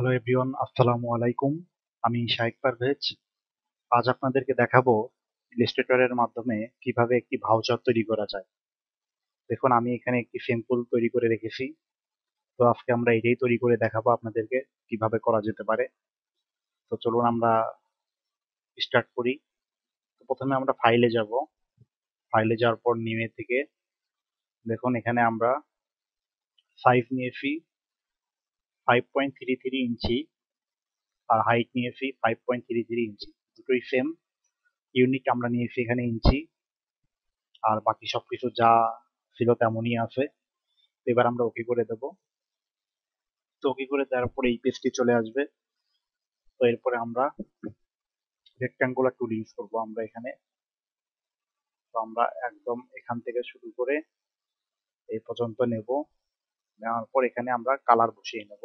Hello everyone, আসসালামু আলাইকুম। আমি শাইখ পারভেজ। আজ আপনাদেরকে দেখাবো ইলাস্ট্রেটরের মাধ্যমে কিভাবে একটি ভাউচার তৈরি করা যায়। দেখুন, আমি এখানে একটি স্যাম্পল তৈরি করে রেখেছি। তো আজকে আমরা এটাই তৈরি করে দেখাবো আপনাদেরকে কিভাবে করা যেতে পারে। তো চলুন আমরা স্টার্ট করি। তো প্রথমে আমরা ফাইলে যাব। ফাইলে যাওয়ার পর নিউ থেকে দেখুন এখানে আমরা সাইজ নিয়েছি 5.33 ইঞ্চি আর হাইট নিয়েছি 5.33 ইঞ্চি। দুটোই সেম, ইউনিট আমরা নিয়েছি এখানে ইঞ্চি, আর বাকি সবকিছু যা ছিল তেমনই আছে। তো এবার আমরা ওকে করে দেব। তো ওকে করে দেওয়ার পরে এই পেজটি চলে আসবে। তো এরপরে আমরা রেক্ট্যাঙ্গুলার টুল ইউজ করব আমরা এখানে। তো আমরা একদম এখান থেকে শুরু করে এই পর্যন্ত নেব। নেওয়ার পর এখানে আমরা কালার বসিয়ে নেব।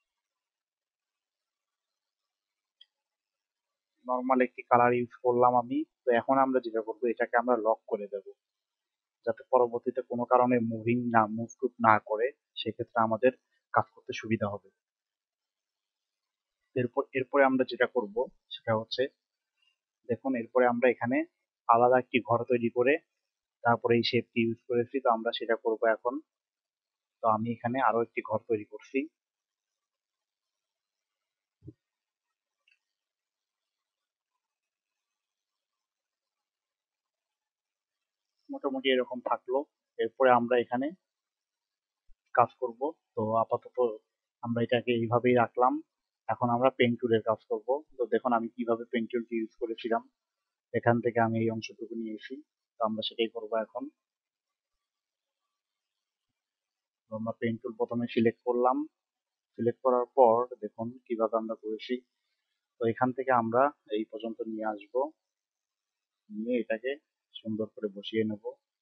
নর্মাল একটি কালার ইউজ করলাম আমি। তো এখন আমরা যেটা করবো, এটাকে আমরা লক করে দেব, যাতে পরবর্তীতে কোনো কারণে মুভ টুভ না করে। সেক্ষেত্রে আমাদের কাজ করতে সুবিধা হবে। এরপরে আমরা যেটা করব সেটা হচ্ছে, দেখুন এরপরে আমরা এখানে আলাদা একটি ঘর তৈরি করে তারপরে এই শেপটি ইউজ করেছি। তো আমরা সেটা করব এখন। তো আমি এখানে আরো একটি ঘর তৈরি করছি। মোটামুটি এরকম থাকলো। এরপরে আমরা এখানে কাজ করব। তো আপাতত আমরা এটাকে এইভাবেই রাখলাম। এখন আমরা পেন টুলের কাজ করব। তো দেখুন আমি কিভাবে পেন টুলটি ইউজ করেছিলাম। এখান থেকে আমি এই অংশটুকু নিয়েছি। তো আমরা সেটাই করব এখন। তো আমরা পেন টুল প্রথমে সিলেক্ট করলাম। সিলেক্ট করার পর দেখুন কিভাবে আমরা করেছি। তো এখান থেকে আমরা এই পর্যন্ত নিয়ে আসব, নিয়ে এটাকে সুন্দর করে বসিয়ে নেব।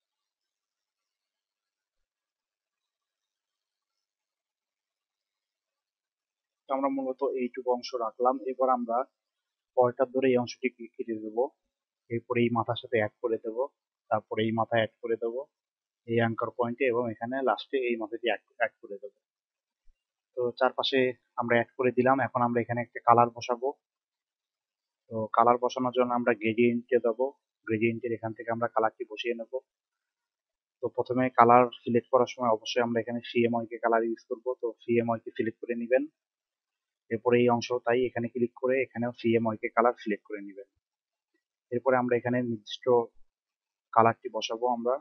তো আমরা মূলত এইটুকু অংশ রাখলাম। এবার আমরা পরেরটা ধরে এই অংশটি কেটে দেবো। এরপরে এই মাথার সাথে অ্যাড করে দেব, তারপরে এই মাথা অ্যাড করে দেব এই অ্যাঙ্কার পয়েন্টে, এবং এখানে লাস্টে এই মাথাটি অ্যাড করে দেব। তো চারপাশে আমরা অ্যাড করে দিলাম। এখন আমরা এখানে একটা কালার বসাবো। তো কালার বসানোর জন্য আমরা গ্রেডিয়েন্টে দেবো। গ্রেডিয়েন্টের এখান থেকে আমরা কালারটি বসিয়ে নেব। তো প্রথমে কালার সিলেক্ট করার সময় অবশ্যই আমরা এখানে সিএমওয়াই কে কালার ইউজ করব। তো সিএমওয়াই কে সিলেক্ট করে নেবেন। এরপরে এই অংশ তাই এখানে ক্লিক করে এখানেও সিএমওয়াই কে কালার সিলেক্ট করে নেবেন। এরপরে আমরা এখানে নির্দিষ্ট কালারটি বসাবো আমরা।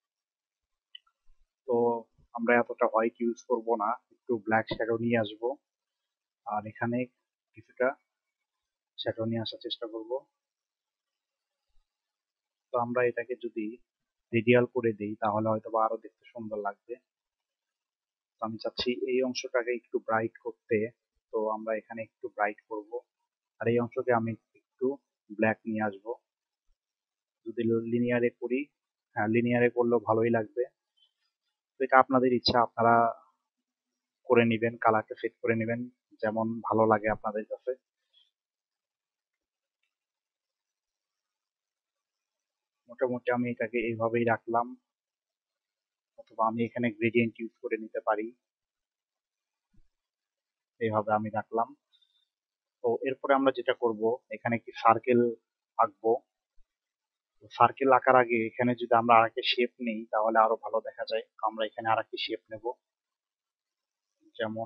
তো আমরা এতটা হোয়াইট ইউজ করব না, একটু ব্ল্যাক শ্যাডো নিয়ে আসবো। আর এখানে কিছুটা শ্যাডো নিয়ে আসার চেষ্টা করব। তো আমরা এটাকে যদি রেডিয়াল করে দেই তাহলে হয়তো বা আরো দেখতে সুন্দর লাগবে। তো আমি চাচ্ছি এই অংশটাকে একটু ব্রাইট করতে। তো আমরা এখানে একটু ব্রাইট করব, আর এই অংশকে আমি একটু ব্ল্যাক নিয়ে আসব। যদি লিনিয়ারে করি, হ্যাঁ লিনিয়ারে করলেও ভালোই লাগবে। তো এটা আপনাদের ইচ্ছা, আপনারা করে নেবেন, কালারটা সেট করে নেবেন যেমন ভালো লাগে আপনাদের কাছে। মোটামুটি আমি এটাকে এইভাবেই রাখলাম, অথবা আমি এখানে গ্রেডিয়েন্ট ইউজ করে নিতে পারি। এইভাবে আমি রাখলাম। তো এরপরে আমরা যেটা করব, এখানে একটি সার্কেল আঁকবো। সার্কেল আঁকার আগে এখানে যদি আমরা আরেকটা শেপ নেই তাহলে আরো ভালো দেখা যায়। তো আমরা এখানে আরেকটি শেপ নেব। যেমন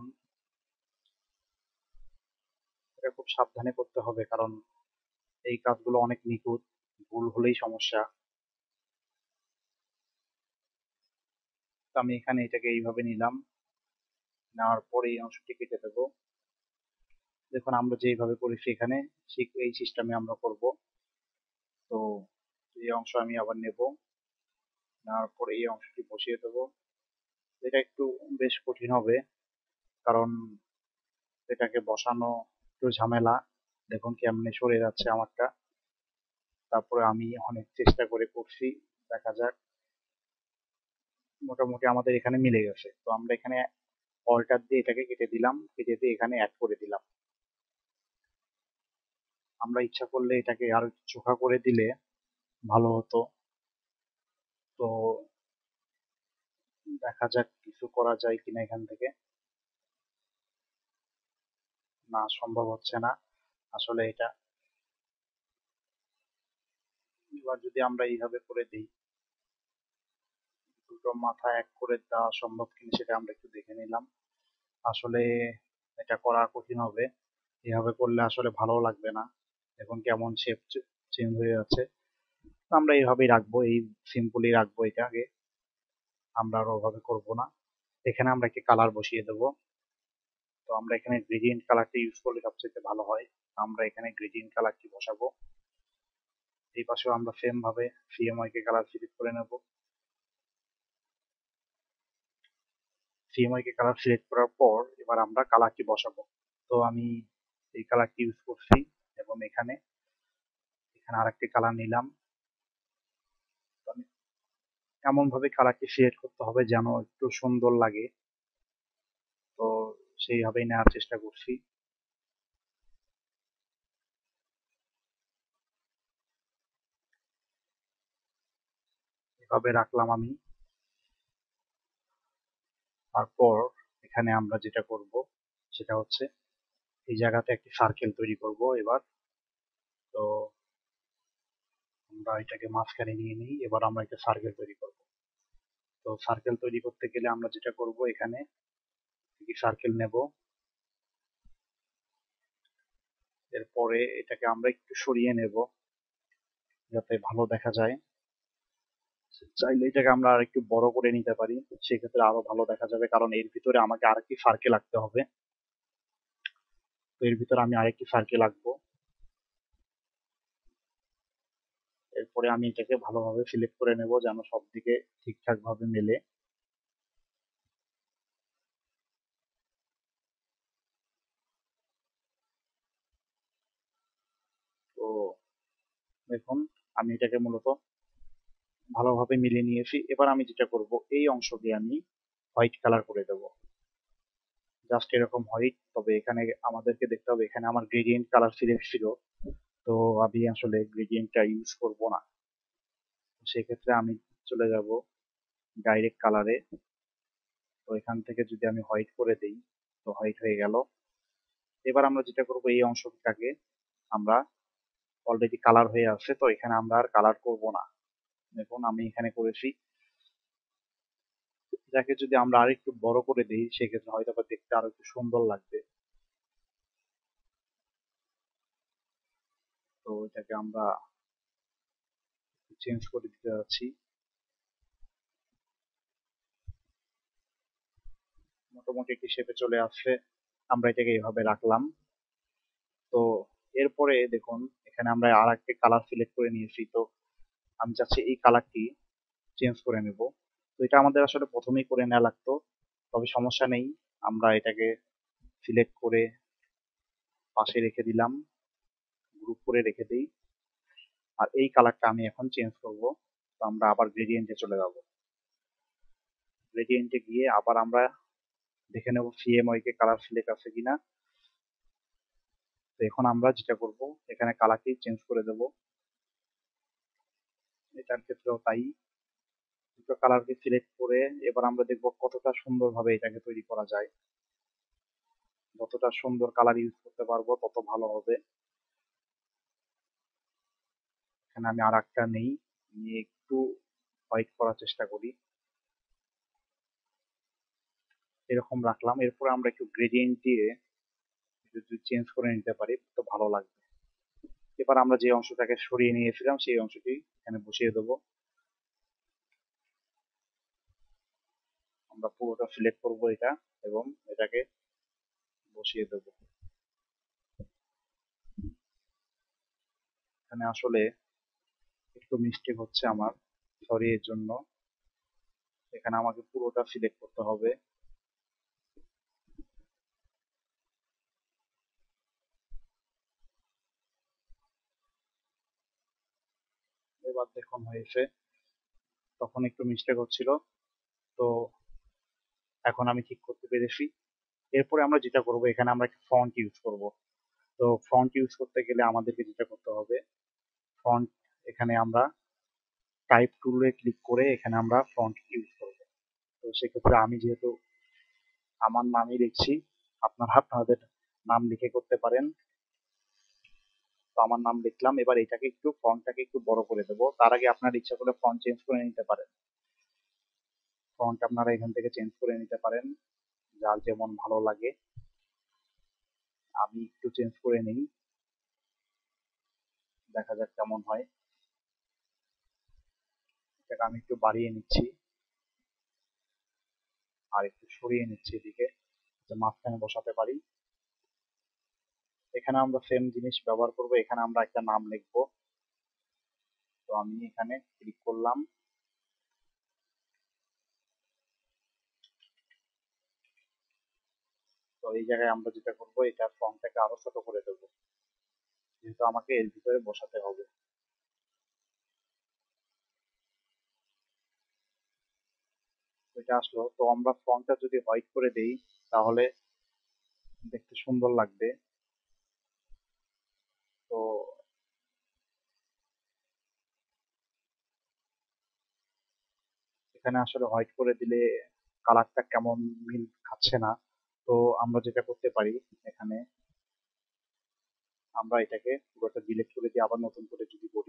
এটা খুব সাবধানে করতে হবে, কারণ এই কাজগুলো অনেক নিখুঁত, ভুল হলেই সমস্যা। তো আমি এখানে এটাকে এইভাবে নিলাম। নেওয়ার পরে এই অংশটি কেটে দেবো। দেখুন আমরা যেভাবে করেছি এখানে ঠিক এই সিস্টেমে আমরা করব। তো এই অংশ আমি আবার নেব, নেওয়ার পরে এই অংশটি বসিয়ে দেবো। এটা একটু বেশ কঠিন হবে, কারণ এটাকে বসানো একটু ঝামেলা। দেখুন কেমনে সরে যাচ্ছে আমারটা। তারপরে আমি অনেক চেষ্টা করে করছি, দেখা যাক। মোটামুটি আমাদের এখানে মিলে গেছে। তো আমরা এখানে অল্টার দিয়ে এটাকে কেটে দিলাম, কেটে দিয়ে এখানে অ্যাড করে দিলাম। আমরা ইচ্ছা করলে এটাকে আরো চোখা করে দিলে ভালো হতো। তো দেখা যাক কিছু করা যায় কিনা এখান থেকে। না, সম্ভব হচ্ছে না আসলে এটা। এবার যদি আমরা এইভাবে করে দিই, দুটো মাথা এক করে দেওয়া সম্ভব কিনা সেটা আমরা একটু দেখে নিলাম। আসলে এটা করা কঠিন হবে, এভাবে করলে আসলে ভালো লাগবে না। এখন কেমন শেপ চেঞ্জ হয়ে যাচ্ছে। তো আমরা এইভাবেই রাখবো, এই সিম্পলি রাখবো এটাকে, আমরা আর ওভাবে করবো না। এখানে আমরা একটি কালার বসিয়ে দেবো। তো আমরা এখানে গ্রেডিয়েন্ট কালারটি ইউজ করলে সবচেয়ে ভালো হয়। আমরা এখানে গ্রেডিয়েন্ট কালারটি বসাবো। এই পাশেও আমরা সেম ভাবে সিএমওয়াই কালার সিলেক্ট করে নেব। সিএমওয়াই কালার সিলেক্ট করার পর এবার আমরা কালারটি বসাবো। তো আমি এই কালারটি ইউজ করছি এবং এখানে এখানে আরেকটি কালার নিলাম। তো আমি এমন ভাবে কালারটি সিলেক্ট করতে হবে যেন একটু সুন্দর লাগে, তো সেইভাবেই নেওয়ার চেষ্টা করছি। এভাবে রাখলাম আমি। তারপর এখানে আমরা যেটা করব সেটা হচ্ছে এই জায়গাতে একটি সার্কেল তৈরি করব এবার। তো আমরা এটাকে মাঝখানে নিয়ে নিই, এবার আমরা একটা সার্কেল তৈরি করব। তো সার্কেল তৈরি করতে গেলে আমরা যেটা করব, এখানে একটি সার্কেল নেব, এরপরে এটাকে আমরা একটু সরিয়ে নেব যাতে ভালো দেখা যায়। চাইলে এটাকে আমরা আর একটু বড় করে নিতে পারি, সেক্ষেত্রে আরো ভালো দেখা যাবে, কারণ এর ভিতরে আমাকে আরেকটি সার্কেল আঁকতে হবে। তো এর ভিতরে আমি আরেকটি সার্কেল আঁকবো। এরপরে আমি এটাকে ভালোভাবে সিলেক্ট করে নেব যেন সব দিকে ঠিকঠাক ভাবে মেলে। তো দেখুন, আমি এটাকে মূলত ভালোভাবে মিলিয়ে নিয়েছি। এবার আমি যেটা করব, এই অংশকে আমি হোয়াইট কালার করে দেব, জাস্ট এরকম হোয়াইট। তবে এখানে আমাদেরকে দেখতে হবে, এখানে আমার গ্রেডিয়েন্ট কালার সিলেক্ট ছিল, তো আমি আসলে গ্রেডিয়েন্টটা ইউজ করব না। সেক্ষেত্রে আমি চলে যাব ডাইরেক্ট কালারে। তো এখান থেকে যদি আমি হোয়াইট করে দিই, তো হোয়াইট হয়ে গেল। এবার আমরা যেটা করব, এই অংশটাকে আমরা অলরেডি কালার হয়ে আছে, তো এখানে আমরা আর কালার করব না। দেখুন আমি এখানে করেছি। যাকে যদি আমরা আরেকটু বড় করে দিই, সেক্ষেত্রে হয়তো বা দেখতে আরো একটু সুন্দর লাগবে। তো এটাকে আমরা চেঞ্জ করে দিতে যাচ্ছি। মোটামুটি একটি শেপে চলে আসছে, আমরা এটাকে এইভাবে রাখলাম। তো এরপরে দেখুন, এখানে আমরা আর একটা কালার সিলেক্ট করে নিয়েছি। তো আমি চাচ্ছি এই কালারটি চেঞ্জ করে নেব। তো এটা আমাদের আসলে প্রথমেই করে নেওয়া লাগতো, তবে সমস্যা নেই, আমরা এটাকে সিলেক্ট করে পাশে রেখে দিলাম, গ্রুপ করে রেখে দিই। আর এই কালারটা আমি এখন চেঞ্জ করব। তো আমরা আবার গ্রেডিয়েন্টে চলে যাব। গ্রেডিয়েন্টে গিয়ে আবার আমরা দেখে নেব সিএমওয়াই কালার সিলেক্ট আছে কিনা। তো এখন আমরা যেটা করব, এখানে কালারটি চেঞ্জ করে দেব। এটার ক্ষেত্রেও তাই, দুটো কালারকে সিলেক্ট করে এবার আমরা দেখব কতটা সুন্দরভাবে এটাকে তৈরি করা যায়। যতটা সুন্দর কালার ইউজ করতে পারবো তত ভালো হবে। এখানে আমি আর একটা নেই, নিয়ে একটু হোয়াইট করার চেষ্টা করি, এরকম রাখলাম। এরপরে আমরা একটু গ্রেডিয়েন্ট দিয়ে যদি চেঞ্জ করে নিতে পারি তো ভালো লাগবে। এবার আমরা যে অংশটাকে সরিয়ে নিয়েছিলাম সেই অংশটি এখানে বসিয়ে দেবো। আমরা পুরোটা সিলেক্ট করব এটা এবং এটাকে বসিয়ে দেবো। এখানে আসলে একটু মিস্টেক হচ্ছে আমার, সরি এর জন্য। এখানে আমাকে পুরোটা সিলেক্ট করতে হবে। এবার দেখুন হয়েছে, তখন একটু মিস্টেক হচ্ছিল, তো এখন আমি ঠিক করতে পেরেছি। এরপরে আমরা যেটা করব, এখানে আমরা একটা ফন্ট ইউজ করব। তো ফন্ট ইউজ করতে গেলে আমাদেরকে যেটা করতে হবে, ফন্ট, এখানে আমরা টাইপ টুলে ক্লিক করে এখানে আমরা ফন্ট ইউজ করব। তো সেক্ষেত্রে আমি যেহেতু আমার নামই লিখছি, আপনারা আপনাদের নাম লিখে করতে পারেন। তো আমার নাম লিখলাম। এবার এটাকে একটু ফন্টটাকে একটু বড় করে দেবো। তার আগে আপনার ইচ্ছা করলে ফন্ট চেঞ্জ করে নিতে পারেন। ফন্ট আপনারা এখান থেকে চেঞ্জ করে নিতে পারেন, যার যেমন ভালো লাগে। আমি একটু চেঞ্জ করে নিই, দেখা যাক কেমন হয়। এটাকে আমি একটু বাড়িয়ে নিচ্ছি আর একটু সরিয়ে নিচ্ছি এদিকে, যাতে মাঝখানে বসাতে পারি। এখানে আমরা সেম জিনিস ব্যবহার করব। এখানে আমরা একটা নাম লিখবো। তো আমি এখানে ক্লিক করলাম। তো এই জায়গায় আমরা যেটা করবো, এটা ফন্টটাকে আরো ছোট করে দেবো, যেহেতু আমাকে এর ভিতরে বসাতে হবে। তো এটা আসলো। তো আমরা ফন্টটা যদি হোয়াইট করে দেই তাহলে দেখতে সুন্দর লাগবে। তো এখানে আসলে হোয়াইট করে দিলে কালারটা কেমন মিল খাচ্ছে না। তো আমরা যেটা করতে পারি, এখানে আমরা এটাকে পুরোটা ডিলিট করে দিয়ে আবার নতুন করে যদি করি,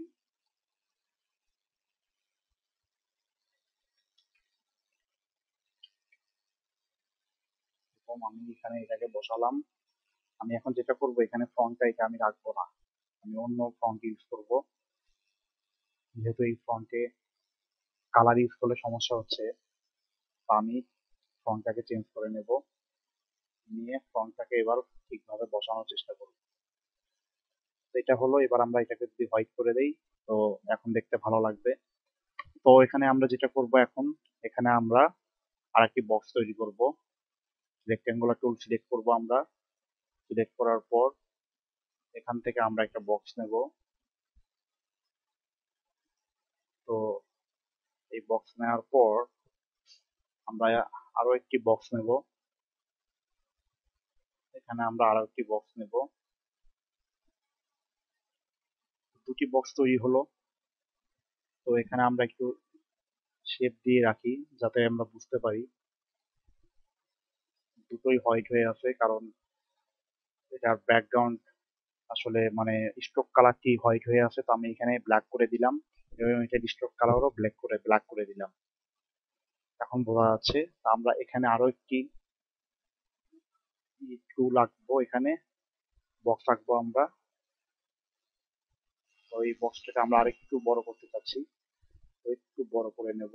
এরকম আমি এখানে এটাকে বসালাম। আমি এখন যেটা করব, এখানে ফন্টটা এটা আমি রাখবো না, আমি অন্য ফন্ট ইউজ করব। যেহেতু এই ফন্টে কালার ইউজ করলে সমস্যা হচ্ছে, তো আমি ফন্টটাকে চেঞ্জ করে নেব, নিয়ে ফন্টটাকে এবার ঠিকভাবে বসানোর চেষ্টা করব। তো এটা হলো। এবার আমরা এটাকে যদি হোয়াইট করে দেই, তো এখন দেখতে ভালো লাগবে। তো এখানে আমরা যেটা করব এখন, এখানে আমরা আরেকটি বক্স তৈরি করব। রেক্টেঙ্গুলার টুল সিলেক্ট করব আমরা। সিলেক্ট করার পর এখান থেকে আমরা একটা বক্স নেব। তো এই বক্স নেওয়ার পর আমরা আরো একটি বক্স নেব। এখানে আমরা আরো একটি বক্স নেব। দুটি বক্স তৈরি হলো। তো এখানে আমরা একটু শেপ দিয়ে রাখি, যাতে আমরা বুঝতে পারি দুটোই হোয়াইট হয়ে আছে, কারণ এটার ব্যাকগ্রাউন্ড আসলে মানে স্ট্রোক কালারটি হোয়াইট হয়ে আছে। তো আমি এখানে ব্ল্যাক করে দিলাম এবং এটার স্ট্রোক কালারও ব্ল্যাক করে দিলাম। এখন বোঝা যাচ্ছে। তো আমরা এখানে আরো একটি টুল রাখবো, এখানে বক্স রাখবো আমরা। তো এই বক্সটাকে আমরা আরেকটু বড় করতে চাচ্ছি, তো একটু বড় করে নেব,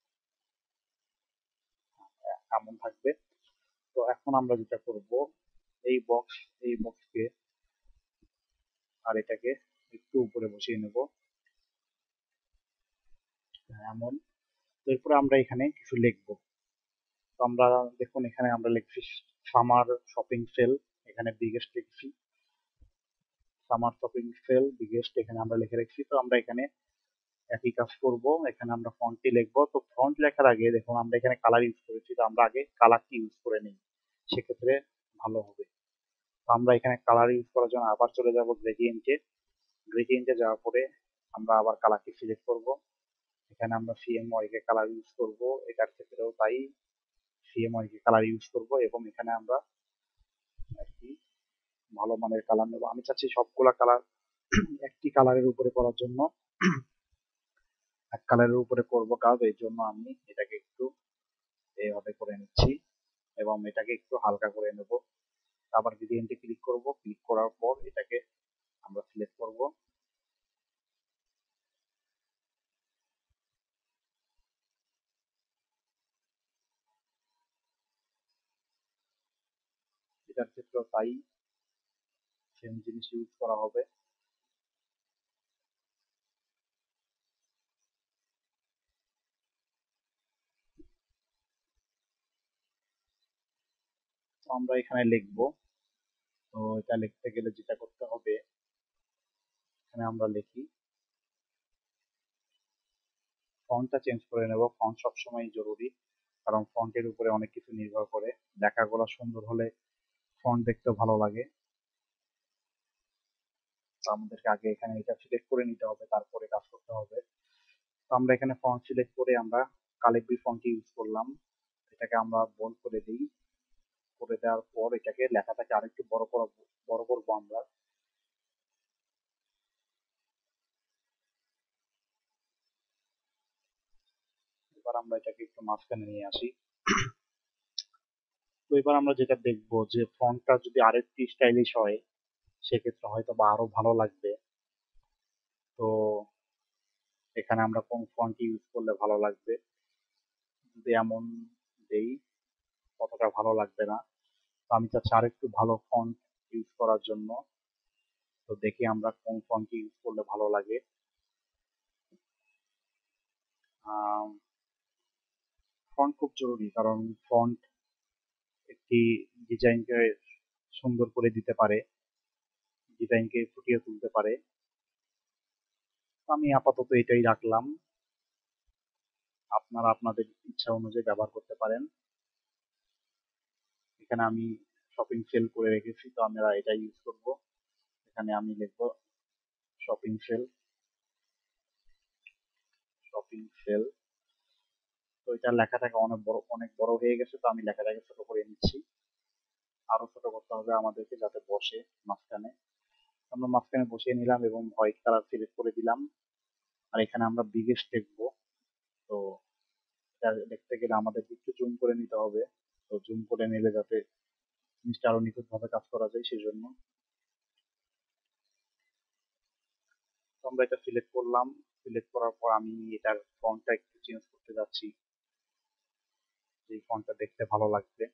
এমন থাকবে। তো এখন আমরা যেটা করব, এই বক্স এই বক্সকে আর এটাকে একটু উপরে বসিয়ে নেব, এমন। তো এরপরে আমরা এখানে কিছু লিখবো। তো আমরা দেখুন, এখানে আমরা লিখছি সামার শপিং সেল, এখানে বিগেস্ট লিখছি, সামার শপিং সেল বিগেস্ট এখানে আমরা লিখে রাখছি। তো আমরা এখানে একই কাজ করব, এখানে আমরা ফন্টটি লিখবো। তো ফন্ট লেখার আগে দেখুন আমরা এখানে কালার ইউজ করেছি, তো আমরা আগে কালারটি ইউজ করে নিই, সেক্ষেত্রে ভালো হবে। তো আমরা এখানে কালার ইউজ করার জন্য আবার চলে যাব গ্রেডিয়েন্টে। গ্রেডিয়েন্টে যাওয়ার পরে আমরা আবার কালারটি সিলেক্ট করব। এখানে আমরা সিএমওয়াই কে কালার ইউজ করব, এটার ক্ষেত্রেও তাই, সিএমওয়াই কে কালার ইউজ করব এবং এখানে আমরা একটি ভালো মানের কালার নেব। আমি চাচ্ছি সবগুলা কালার একটি কালারের উপরে করার জন্য, এক কালারের উপরে করব কাজ, এই জন্য আমি এটাকে একটু এইভাবে করে নিচ্ছি এবং এটাকে একটু হালকা করে নেব। আবার গ্রেডিয়েন্টে ক্লিক করব, ক্লিক করার পর এটাকে আমরা সিলেক্ট করব। এটার ক্ষেত্রেও তাই, সেম জিনিস ইউজ করা হবে। তো আমরা এখানে লিখব। তো এটা লিখতে গেলে যেটা করতে হবে, এখানে আমরা লিখি, ফন্টটা চেঞ্জ করে নেব। ফন্ট সবসময় জরুরি, কারণ ফন্টের উপরে অনেক কিছু নির্ভর করে। লেখাগুলো সুন্দর হলে ফন্ট দেখতে ভালো লাগে। তো আমাদেরকে আগে এখানে এটা সিলেক্ট করে নিতে হবে, তারপরে কাজ করতে হবে। তো আমরা এখানে ফন্ট সিলেক্ট করে আমরা কালিগ্রাফি ফন্ট ইউজ করলাম। এটাকে আমরা বোল্ড করে দিই, করে দেওয়ার পর এটাকে লেখাটাকে আরেকটু বড় করবো আমরা। এবার আমরা এটাকে একটু মাঝখানে নিয়ে আসি। তো এবার আমরা যেটা দেখবো যে ফন্টটা যদি আরেকটু স্টাইলিশ হয় সেক্ষেত্রে হয়তো বা আরো ভালো লাগবে। তো এখানে আমরা কোন ফন্ট ইউজ করলে ভালো লাগবে, যদি এমন দেই কতটা ভালো লাগবে না। তো আমি চাচ্ছি আরেকটু ভালো ফন্ট ইউজ করার জন্য। তো দেখি আমরা কোন ফন্ট ইউজ করলে ভালো লাগে। ফন্ট খুব জরুরি, কারণ ফন্ট একটি ডিজাইনকে সুন্দর করে দিতে পারে, ডিজাইনকে ফুটিয়ে তুলতে পারে। তো আমি আপাতত এটাই রাখলাম, আপনারা আপনাদের ইচ্ছা অনুযায়ী ব্যবহার করতে পারেন। এখানে আমি শপিং সেল করে রেখেছি, তো আমরা এটা ইউজ করব। এখানে আমি লিখবো শপিং সেল, শপিং সেল। তো এটা লেখাটাকে অনেক বড় হয়ে গেছে, তো আমি লেখাটাকে ছোট করে নিচ্ছি। আরো ছোট করতে হবে আমাদেরকে যাতে বসে মাঝখানে। আমরা মাঝখানে বসিয়ে নিলাম এবং হোয়াইট কালার সিলেক্ট করে দিলাম। আর এখানে আমরা বিগেস্ট লিখবো। তো এটা দেখতে গেলে আমাদের একটু জুম করে নিতে হবে। তো জুম করে নিলে যাতে জিনিসটা আরো নিখুঁত ভাবে কাজ করা যায় সেই জন্য। তো আমরা এটা সিলেক্ট করলাম। সিলেক্ট করার পর আমি এটার ফন্টটা একটু চেঞ্জ করতে যাচ্ছি, যে ফন্টটা দেখতে ভালো লাগবে।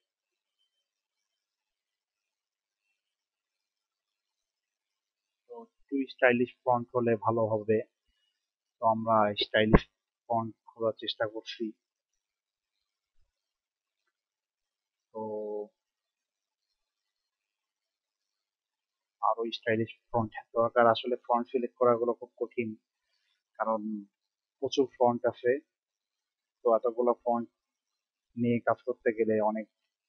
তো একটু স্টাইলিশ ফন্ট হলে ভালো হবে। তো আমরা স্টাইলিশ ফন্ট খোঁজার চেষ্টা করছি। তো আরো স্টাইলিশ ফন্ট দরকার। আসলে ফন্ট সিলেক্ট করা গুলো খুব কঠিন, কারণ প্রচুর ফন্ট আছে। তো এতগুলো ফন্ট নিয়ে কাজ করতে গেলে অনেক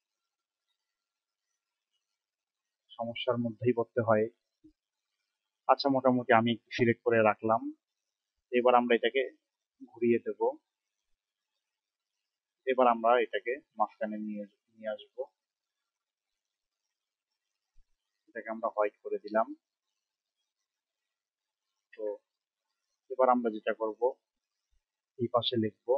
সমস্যার মধ্যেই পড়তে হয়। আচ্ছা, মোটামুটি আমি একটু সিলেক্ট করে রাখলাম। এবার আমরা এটাকে ঘুরিয়ে দেব। এবার আমরা এটাকে মাঝখানে নিয়ে নিয়ে আসবো। এটাকে আমরা হোয়াইট করে দিলাম। তো এবার আমরা যেটা করব, এই পাশে লিখবো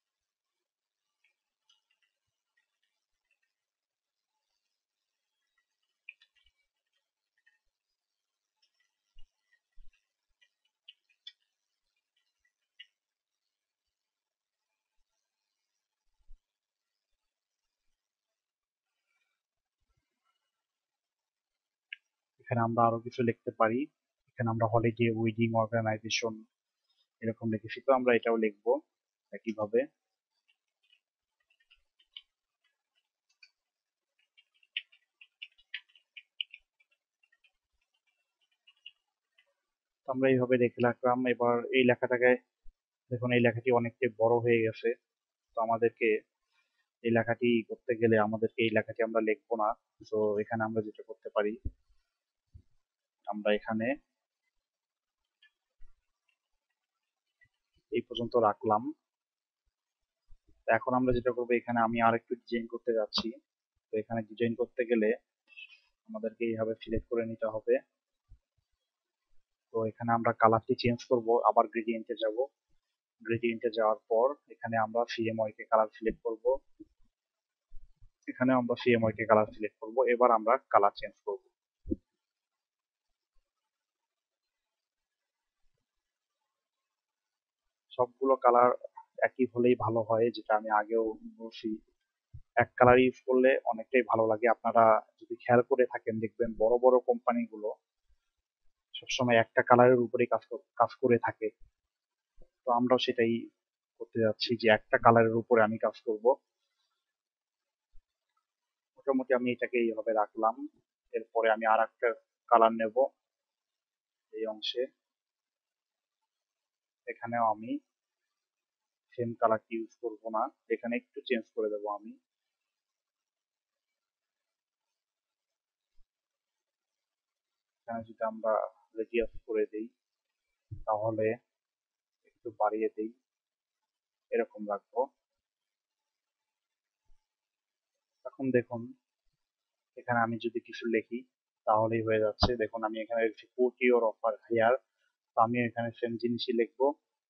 এখানে আমরা আরো কিছু লিখতে পারি। এখানে আমরা হলিডে ওয়েডিং অর্গানাইজেশন এরকম লিখেছি, তো আমরা এটাও লিখবো একইভাবে। তো আমরা এইভাবে রেখে রাখলাম। এবার এই লেখাটাকে দেখুন, এই লেখাটি অনেকটাই বড় হয়ে গেছে। তো আমাদেরকে এই লেখাটি করতে গেলে আমাদেরকে এই লেখাটি আমরা লিখবো না। তো এখানে আমরা যেটা করতে পারি, আমরা এখানে এই পর্যন্ত রাখলাম। তো এখন আমরা যেটা করবো, এখানে আমি আর একটু ডিজাইন করতে যাচ্ছি। তো এখানে ডিজাইন করতে গেলে আমাদেরকে এইভাবে সিলেক্ট করে নিতে হবে। তো এখানে আমরা কালারটি চেঞ্জ করব, আবার গ্রেডিয়েন্টে যাব। গ্রেডিয়েন্টে যাওয়ার পর এখানে আমরা সিএমওয়াই কে কালার সিলেক্ট করব। এখানে আমরা সিএমওয়াই কে কালার সিলেক্ট করব। এবার আমরা কালার চেঞ্জ করব। সবগুলো কালার একই হলেই ভালো হয়, যেটা আমি আগেও বলছি। এক কালার ইউজ করলে অনেকটাই ভালো লাগে। আপনারা যদি খেয়াল করে থাকেন দেখবেন বড় বড় কোম্পানিগুলো সবসময় একটা কালারের উপরেই কাজ করে থাকে। তো আমরাও সেটাই করতে যাচ্ছি, যে একটা কালারের উপরে আমি কাজ করব। মোটামুটি আমি এটাকে এইভাবে রাখলাম। এরপরে আমি আর একটা কালার নেব এই অংশে। এখানেও আমি সেম কালারটি ইউজ করব না, এখানে একটু চেঞ্জ করে দেবো আমি। এখানে যদি আমরা রেডিয়াস করে দেই, তাহলে একটু বাড়িয়ে দেই, এরকম রাখবো। এখন দেখুন এখানে আমি যদি কিছু লিখি তাহলেই হয়ে যাচ্ছে। দেখুন আমি এখানে লিখছি পুট ইওর অফার হিয়ার, তো আমি এখানে সেম জিনিসই লিখবো।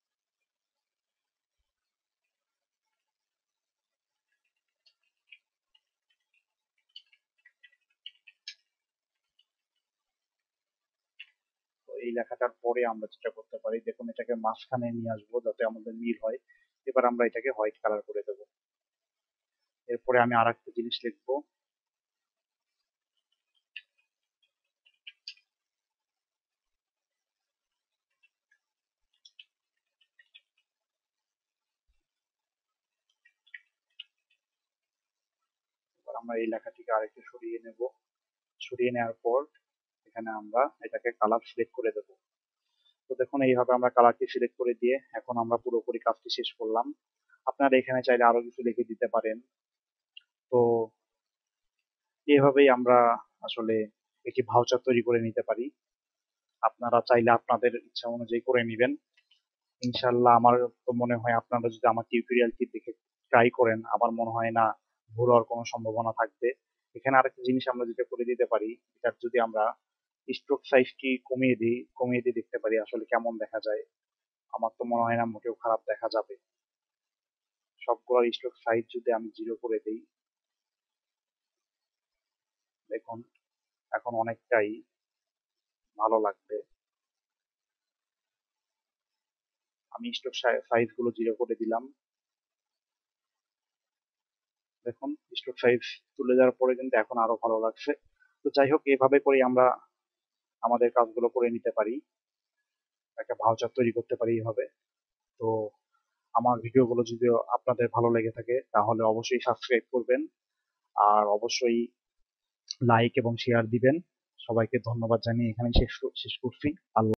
তো এই লেখাটার পরে আমরা যেটা করতে পারি, দেখুন এটাকে মাঝখানে নিয়ে আসবো যাতে আমাদের মিল হয়। এবার আমরা এটাকে হোয়াইট কালার করে দেবো। এরপরে আমি আর একটা জিনিস লিখবো। এবার আমরা এই লেখাটিকে আরেকটু সরিয়ে নেব। সরিয়ে নেওয়ার পর এখানে আমরা এটাকে কালার সিলেক্ট করে দেবো। তো দেখুন এইভাবে আমরা কালারটি সিলেক্ট করে দিয়ে এখন আমরা পুরোপুরি কাজটি শেষ করলাম। আপনারা এখানে চাইলে আরো কিছু লিখে দিতে পারেন। তো এভাবেই আমরা আসলে একটি ভাউচার তৈরি করে নিতে পারি। আপনারা চাইলে আপনাদের ইচ্ছা অনুযায়ী করে নেবেন। ইনশাল্লাহ আমার তো মনে হয় আপনারা যদি আমার টিউটোরিয়ালটি দেখে ট্রাই করেন, আমার মনে হয় না ভুল হওয়ার কোনো সম্ভাবনা থাকবে। এখানে আরেকটা জিনিস আমরা যেটা করে দিতে পারি, এটার যদি আমরা স্ট্রোক সাইজটি কমিয়ে দিয়ে দেখতে পারি আসলে কেমন দেখা যায়। আমার তো মনে হয় না মোটেও খারাপ দেখা যাবে। সবগুলোর স্ট্রোক সাইজ যদি আমি 0 করে দিই, দেখুন এখন অনেকটাই ভালো লাগবে। আমি স্ট্রোক সাইজ গুলো 0 করে দিলাম। দেখুন স্ট্রোক সাইজ তুলে দেওয়ার পরে কিন্তু এখন আরো ভালো লাগছে। তো যাই হোক, এভাবে করে আমরা আমাদের কাজগুলো করে নিতে পারি, একটা ভাউচার তৈরি করতে পারি এইভাবে। তো আমার ভিডিওগুলো যদি আপনাদের ভালো লেগে থাকে তাহলে অবশ্যই সাবস্ক্রাইব করবেন, আর অবশ্যই লাইক এবং শেয়ার দিবেন। সবাইকে ধন্যবাদ জানিয়ে এখানেই শেষ করছি। আল্লাহ।